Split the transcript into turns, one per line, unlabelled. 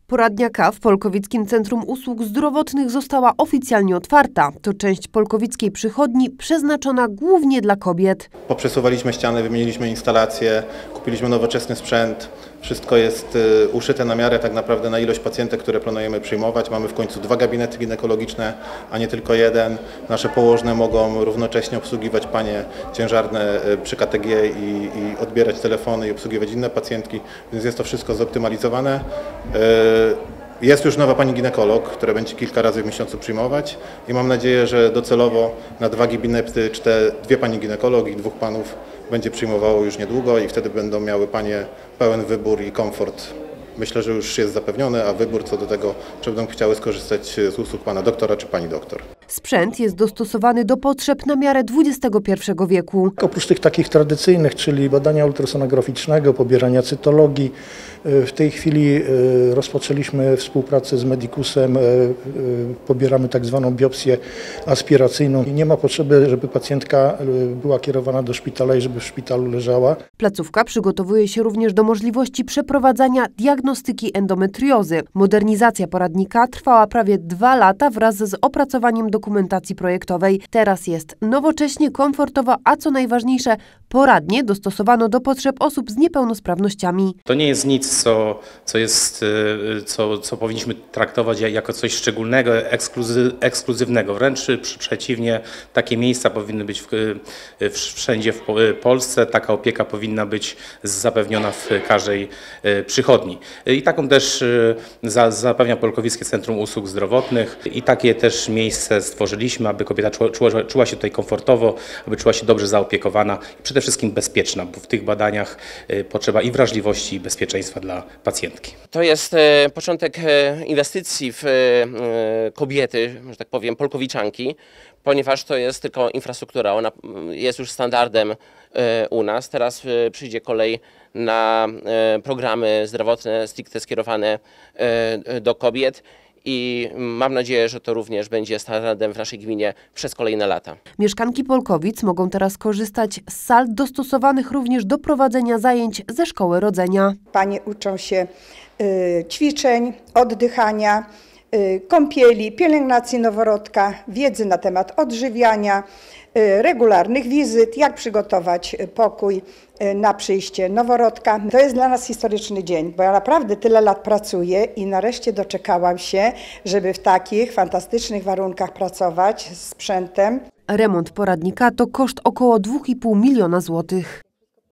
Poradnia K w Polkowickim Centrum Usług Zdrowotnych została oficjalnie otwarta. To część polkowickiej przychodni przeznaczona głównie dla kobiet.
Poprzesuwaliśmy ściany, wymieniliśmy instalacje, kupiliśmy nowoczesny sprzęt. Wszystko jest uszyte na miarę tak naprawdę na ilość pacjentek, które planujemy przyjmować. Mamy w końcu 2 gabinety ginekologiczne, a nie tylko jeden. Nasze położne mogą równocześnie obsługiwać panie ciężarne przy KTG i odbierać telefony i obsługiwać inne pacjentki, więc jest to wszystko zoptymalizowane. Jest już nowa pani ginekolog, która będzie kilka razy w miesiącu przyjmować i mam nadzieję, że docelowo na 2 gabinety, czy te 2 pani ginekolog i 2 panów będzie przyjmowało już niedługo i wtedy będą miały panie pełen wybór i komfort. Myślę, że już jest zapewniony, a wybór co do tego, czy będą chciały skorzystać z usług pana doktora czy pani doktor.
Sprzęt jest dostosowany do potrzeb na miarę XXI wieku.
Oprócz tych takich tradycyjnych, czyli badania ultrasonograficznego, pobierania cytologii, w tej chwili rozpoczęliśmy współpracę z Medicusem, pobieramy tak zwaną biopsję aspiracyjną i nie ma potrzeby, żeby pacjentka była kierowana do szpitala i żeby w szpitalu leżała.
Placówka przygotowuje się również do możliwości przeprowadzania diagnostyki endometriozy. Modernizacja poradnika trwała prawie 2 lata wraz z opracowaniem dokumentacji projektowej. Teraz jest nowocześnie, komfortowo, a co najważniejsze, poradnie dostosowano do potrzeb osób z niepełnosprawnościami.
To nie jest nic, co powinniśmy traktować jako coś szczególnego, ekskluzywnego. Wręcz przeciwnie, takie miejsca powinny być wszędzie w Polsce. Taka opieka powinna być zapewniona w każdej przychodni. I taką też zapewnia Polkowickie Centrum Usług Zdrowotnych. I takie też miejsce stworzyliśmy, aby kobieta czuła się tutaj komfortowo, aby czuła się dobrze zaopiekowana i przede wszystkim bezpieczna, bo w tych badaniach potrzeba i wrażliwości, i bezpieczeństwa dla pacjentki.
To jest początek inwestycji w kobiety, że tak powiem, polkowiczanki, ponieważ to jest tylko infrastruktura. Ona jest już standardem u nas. Teraz przyjdzie kolej na programy zdrowotne stricte skierowane do kobiet. I mam nadzieję, że to również będzie standardem w naszej gminie przez kolejne lata.
Mieszkanki Polkowic mogą teraz korzystać z sal dostosowanych również do prowadzenia zajęć ze szkoły rodzenia.
Panie uczą się ćwiczeń, oddychania, kąpieli, pielęgnacji noworodka, wiedzy na temat odżywiania, regularnych wizyt, jak przygotować pokój na przyjście noworodka. To jest dla nas historyczny dzień, bo ja naprawdę tyle lat pracuję i nareszcie doczekałam się, żeby w takich fantastycznych warunkach pracować z sprzętem.
Remont poradnika to koszt około 2,5 miliona złotych.